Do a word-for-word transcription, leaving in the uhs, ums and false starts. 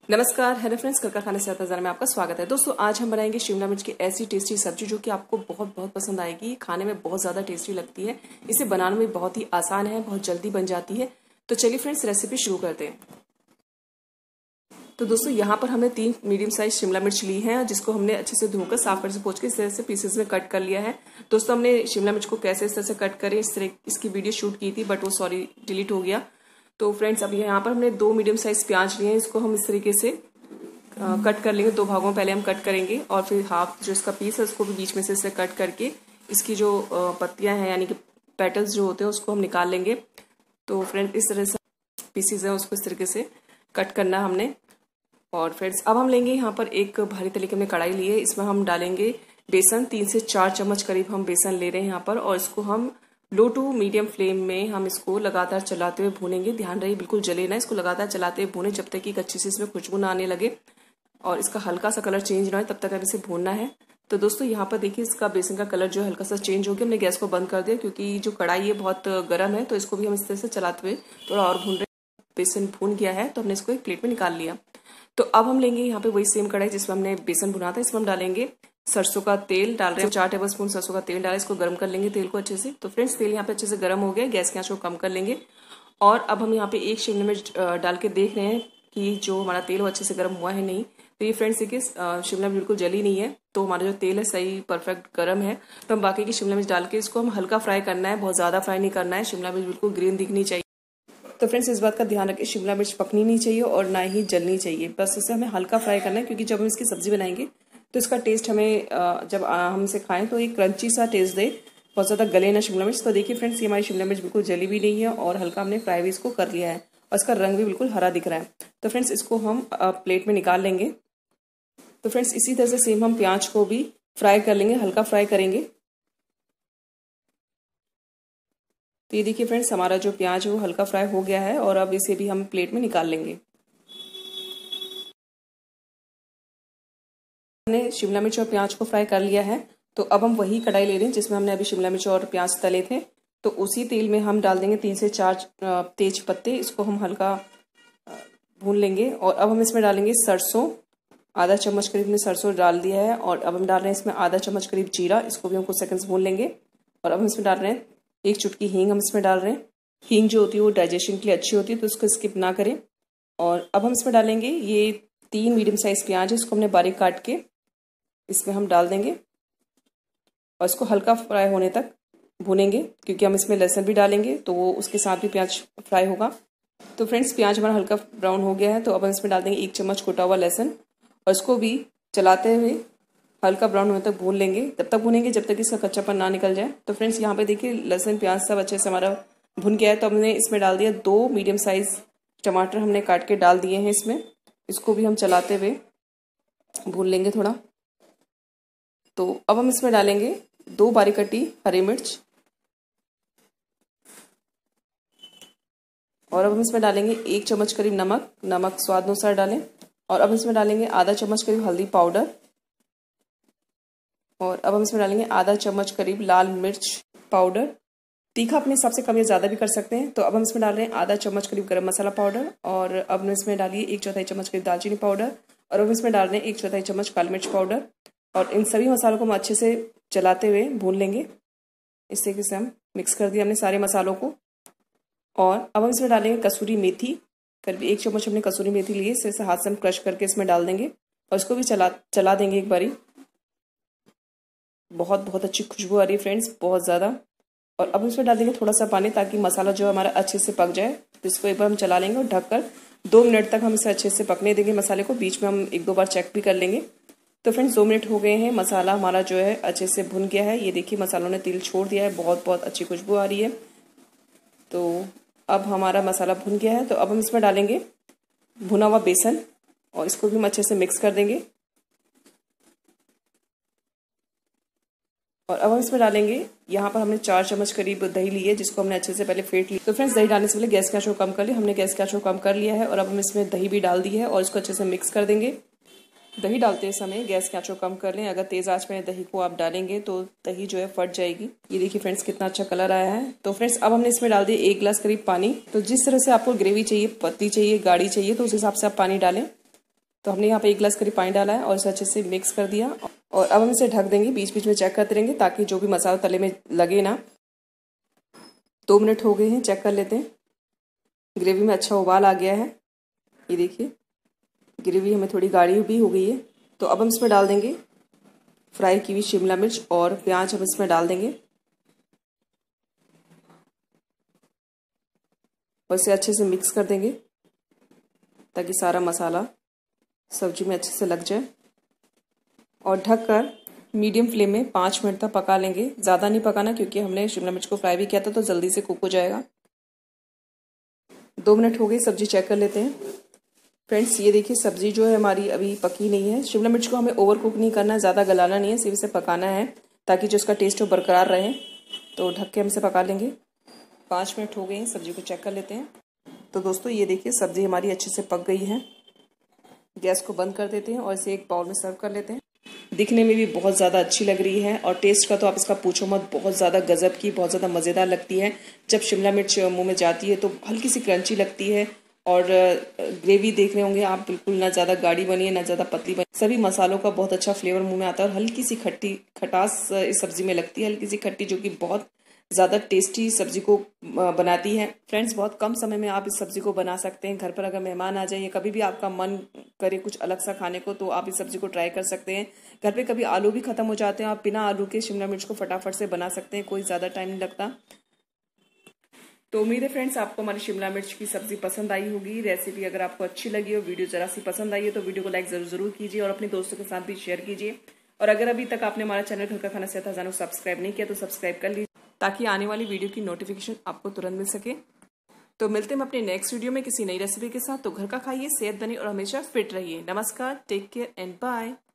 नमस्कार, hello friends, कल का खाने से आता में आपका स्वागत है। दोस्तों आज हम बनाएंगे शिमला मिर्च की ऐसी टेस्टी सब्जी जो कि आपको बहुत बहुत पसंद आएगी। खाने में बहुत ज़्यादा टेस्टी लगती है। इसे बनाने में बहुत ही आसान है, बहुत जल्दी बन जाती है। तो चलिए फ्रेंड्स रेसिपी शुरू करते हैं। तो दोस्तों यहाँ पर हमने तीन मीडियम साइज शिमला मिर्च ली है, जिसको हमने अच्छे से धोकर साफ कर से पोंछ के इस तरह से पीसेस में कट कर लिया है। दोस्तों हमने शिमला मिर्च को कैसे इस तरह से कट करें इस तरह इसकी वीडियो शूट की थी, बट वो सॉरी डिलीट हो गया। तो फ्रेंड्स अब यहाँ पर हमने दो मीडियम साइज प्याज लिए हैं, इसको हम इस तरीके से आ, कट कर लेंगे। दो भागों में पहले हम कट करेंगे और फिर हाफ जो इसका पीस है उसको भी बीच में से इसे कट करके इसकी जो पत्तियां हैं यानी कि पेटल्स जो होते हैं उसको हम निकाल लेंगे। तो फ्रेंड्स इस तरह से पीसीज है उसको इस तरीके से कट करना हमने। और फ्रेंड्स अब हम लेंगे यहाँ पर एक भारी तले की हमने कढ़ाई ली है, इसमें हम डालेंगे बेसन। तीन से चार चम्मच करीब हम बेसन ले रहे हैं यहाँ पर, और इसको हम लो टू मीडियम फ्लेम में हम इसको लगातार चलाते हुए भूनेंगे। ध्यान रहे बिल्कुल जले ना, इसको लगातार चलाते हुए भूने जब तक कि अच्छी सी इसमें खुशबू ना आने लगे और इसका हल्का सा कलर चेंज ना हो, तब तक हमें इसे भूनना है। तो दोस्तों यहाँ पर देखिए इसका बेसन का कलर जो है हल्का सा चेंज हो गया। हमने गैस को बंद कर दिया क्योंकि जो कढ़ाई है बहुत गर्म है, तो इसको भी हम इस तरह से चलाते हुए थोड़ा और भून रहे हैं। बेसन भून गया है तो हमने इसको एक प्लेट में निकाल लिया। तो अब हम लेंगे यहाँ पे वही सेम कढ़ाई जिसमें हमने बेसन भुना था, इसमें हम डालेंगे सरसों का तेल। डाल रहे हैं चार टेबल स्पून सरसों का तेल डालें, इसको गर्म कर लेंगे तेल को अच्छे से। तो फ्रेंड्स तेल यहाँ पे अच्छे से गर्म हो गया, गैस की आंच को कम कर लेंगे। और अब हम यहाँ पे एक शिमला मिर्च डाल के देख रहे हैं कि जो हमारा तेल वो अच्छे से गर्म हुआ है नहीं। तो ये फ्रेंड्स देखिए शिमला मिर्च बिल्कुल जली नहीं है, तो हमारा जो तेल है सही परफेक्ट गर्म है। तो हम बाकी की शिमला मिर्च डाल के इसको हम हल्का फ्राई करना है, बहुत ज़्यादा फ्राई नहीं करना है। शिमला मिर्च बिल्कुल ग्रीन दिखनी चाहिए। तो फ्रेंड्स इस बात का ध्यान रखें, शिमला मिर्च पकनी नहीं चाहिए और ना ही जलनी चाहिए, बस इसे हमें हल्का फ्राई करना है। क्योंकि जब हम इसकी सब्जी बनाएंगे तो इसका टेस्ट हमें जब हम इसे खाएं तो एक क्रंची सा टेस्ट दे, बहुत ज़्यादा गले ना शिमला मिर्च। तो देखिए फ्रेंड्स ये हमारी शिमला मिर्च बिल्कुल जली भी नहीं है और हल्का हमने फ्राई भी इसको कर लिया है और इसका रंग भी बिल्कुल हरा दिख रहा है। तो फ्रेंड्स इसको हम प्लेट में निकाल लेंगे। तो फ्रेंड्स इसी तरह से सेम हम प्याज को भी फ्राई कर लेंगे, हल्का फ्राई करेंगे। तो ये देखिए फ्रेंड्स हमारा जो प्याज है वो हल्का फ्राई हो गया है और अब इसे भी हम प्लेट में निकाल लेंगे। हमने शिमला मिर्च और प्याज को फ्राई कर लिया है। तो अब हम वही कढ़ाई ले रहे हैं जिसमें हमने अभी शिमला मिर्च और प्याज तले थे। तो उसी तेल में हम डाल देंगे तीन से चार तेज पत्ते, इसको हम हल्का भून लेंगे। और अब हम इसमें डालेंगे सरसों, आधा चम्मच करीब हमने सरसों डाल दिया है। और अब हम डाल रहे हैं इसमें आधा चम्मच करीब जीरा, इसको भी हम कुछ सेकंड्स भून लेंगे। और अब हम इसमें डाल रहे हैं एक चुटकी हींग, हम इसमें डाल रहे हैं। हींग जो होती है वो डाइजेशन के लिए अच्छी होती है, तो इसको स्किप ना करें। और अब हम इसमें डालेंगे ये तीन मीडियम साइज प्याज है, इसको हमने बारीक काट के इसमें हम डाल देंगे और इसको हल्का फ्राई होने तक भूनेंगे। क्योंकि हम इसमें लहसुन भी डालेंगे तो वो उसके साथ भी प्याज फ्राई होगा। तो फ्रेंड्स प्याज हमारा हल्का ब्राउन हो गया है, तो अब हम इसमें डाल देंगे एक चम्मच कुटा हुआ लहसुन और इसको भी चलाते हुए हल्का ब्राउन होने तक भून लेंगे। तब तक भूनेंगे जब तक इसका कच्चापन ना निकल जाए। तो फ्रेंड्स यहाँ पे देखिए लहसुन प्याज सब अच्छे से हमारा भुन गया है। तो हमने इसमें डाल दिया दो मीडियम साइज टमाटर, हमने काट के डाल दिए हैं इसमें। इसको भी हम चलाते हुए भून लेंगे थोड़ा। तो अब हम इसमें डालेंगे दो बारीक कटी हरी मिर्च और अब हम इसमें डालेंगे एक चम्मच करीब नमक, नमक स्वाद अनुसार डालें। और अब इसमें डालेंगे आधा चम्मच करीब हल्दी पाउडर। और अब हम इसमें डालेंगे आधा चम्मच करीब लाल मिर्च पाउडर। तीखा अपने हिसाब से कम या ज़्यादा भी कर सकते हैं। तो अब हम इसमें डाल रहे हैं आधा चम्मच करीब गरम मसाला पाउडर। और अब हम इसमें डालिए एक चौथाई चम्मच करीब दालचीनी पाउडर। और अब इसमें डाल रहे हैं एक चौथाई चम्मच काली मिर्च पाउडर। और इन सभी मसालों को हम अच्छे से चलाते हुए भून लेंगे। इस तरीके से हम मिक्स कर दिया हमने सारे मसालों को। और अब हम इसमें डालेंगे कसूरी मेथी, करीब एक चम्मच हमने कसूरी मेथी ली है, इसे हाथ से हम क्रश करके इसमें डाल देंगे और इसको भी चला चला देंगे एक बारी। बहुत बहुत अच्छी खुशबू आ रही है फ्रेंड्स, बहुत ज़्यादा। और अब इसमें डाल देंगे थोड़ा सा पानी ताकि मसाला जो हमारा अच्छे से पक जाए। तो इसको एक बार हम चला लेंगे और ढककर दो मिनट तक हम इसे अच्छे से पकने देंगे मसाले को। बीच में हम एक दो बार चेक भी कर लेंगे। तो फ्रेंड्स दो मिनट हो गए हैं, मसाला हमारा जो है अच्छे से भुन गया है। ये देखिए मसालों ने तेल छोड़ दिया है, बहुत बहुत अच्छी खुशबू आ रही है। तो अब हमारा मसाला भुन गया है। तो अब हम इसमें डालेंगे भुना हुआ बेसन और इसको भी हम अच्छे से मिक्स कर देंगे। और अब हम इसमें डालेंगे, यहाँ पर हमने चार चम्मच करीब दही ली है, जिसको हमने अच्छे से पहले फेंट लिया। तो फ्रेंड्स दही डालने से पहले गैस का शो कम कर लिया, हमने गैस का शो कम कर लिया है। और अब हम इसमें दही भी डाल दी है और इसको अच्छे से मिक्स कर देंगे। दही डालते समय गैस की आंच को कम कर लें, अगर तेज आंच में दही को आप डालेंगे तो दही जो है फट जाएगी। ये देखिए फ्रेंड्स कितना अच्छा कलर आया है। तो फ्रेंड्स अब हमने इसमें डाल दिया एक गिलास करीब पानी। तो जिस तरह से आपको ग्रेवी चाहिए, पतली चाहिए, गाढ़ी चाहिए, तो उस हिसाब से आप पानी डालें। तो हमने यहाँ पे एक गिलास करीब पानी डाला है और इसे अच्छे से मिक्स कर दिया और अब हम इसे ढक देंगे। बीच बीच में चेक करते रहेंगे ताकि जो भी मसाला तले में लगे ना। दो मिनट हो गए हैं, चेक कर लेते हैं। ग्रेवी में अच्छा उबाल आ गया है, ये देखिए ग्रेवी हमें थोड़ी गाढ़ी भी हो गई है। तो अब हम इसमें डाल देंगे फ्राई की हुई शिमला मिर्च और प्याज हम इसमें डाल देंगे और इसे अच्छे से मिक्स कर देंगे ताकि सारा मसाला सब्जी में अच्छे से लग जाए और ढककर मीडियम फ्लेम में पाँच मिनट तक पका लेंगे। ज़्यादा नहीं पकाना क्योंकि हमने शिमला मिर्च को फ्राई भी किया था तो जल्दी से कुक हो जाएगा। दो मिनट हो गए, सब्जी चेक कर लेते हैं। फ्रेंड्स ये देखिए सब्जी जो है हमारी अभी पकी नहीं है। शिमला मिर्च को हमें ओवर कुक नहीं करना है, ज़्यादा गलाना नहीं है, सिर्फ इसे पकाना है ताकि जो इसका टेस्ट हो बरकरार रहे। तो ढक के हम इसे पका लेंगे। पाँच मिनट हो गए हैं, सब्जी को चेक कर लेते हैं। तो दोस्तों ये देखिए सब्जी हमारी अच्छे से पक गई है। गैस को बंद कर देते हैं और इसे एक बाउल में सर्व कर लेते हैं। दिखने में भी बहुत ज़्यादा अच्छी लग रही है और टेस्ट का तो आप इसका पूछो मत, बहुत ज़्यादा गजब की, बहुत ज़्यादा मज़ेदार लगती है। जब शिमला मिर्च मुंह में जाती है तो हल्की सी क्रंची लगती है और ग्रेवी देख रहे होंगे आप, बिल्कुल ना ज़्यादा गाढ़ी बनी है ना ज़्यादा पतली बनी। सभी मसालों का बहुत अच्छा फ्लेवर मुंह में आता है और हल्की सी खट्टी खटास इस सब्जी में लगती है, हल्की सी खट्टी, जो कि बहुत ज़्यादा टेस्टी सब्जी को बनाती है। फ्रेंड्स बहुत कम समय में आप इस सब्जी को बना सकते हैं। घर पर अगर मेहमान आ जाए या कभी भी आपका मन करे कुछ अलग सा खाने को तो आप इस सब्जी को ट्राई कर सकते हैं। घर पे कभी आलू भी खत्म हो जाते हैं, आप बिना आलू के शिमला मिर्च को फटाफट से बना सकते हैं, कोई ज़्यादा टाइम नहीं लगता। तो उम्मीद है फ्रेंड्स आपको हमारी शिमला मिर्च की सब्जी पसंद आई होगी। रेसिपी अगर आपको अच्छी लगी हो, वीडियो जरा सी पसंद आई है तो वीडियो को लाइक जरूर जरूर कीजिए और अपने दोस्तों के साथ भी शेयर कीजिए। और अगर अभी तक आपने हमारा चैनल घर का खाना सेहत खजाना को सब्सक्राइब नहीं किया तो सब्सक्राइब कर लीजिए ताकि आने वाली वीडियो की नोटिफिकेशन आपको तुरंत मिल सके। तो मिलते हैं अपने नेक्स्ट वीडियो में किसी नई रेसिपी के साथ। तो घर का खाइए, सेहत बनी और हमेशा फिट रहिए। नमस्कार, टेक केयर एंड बाय।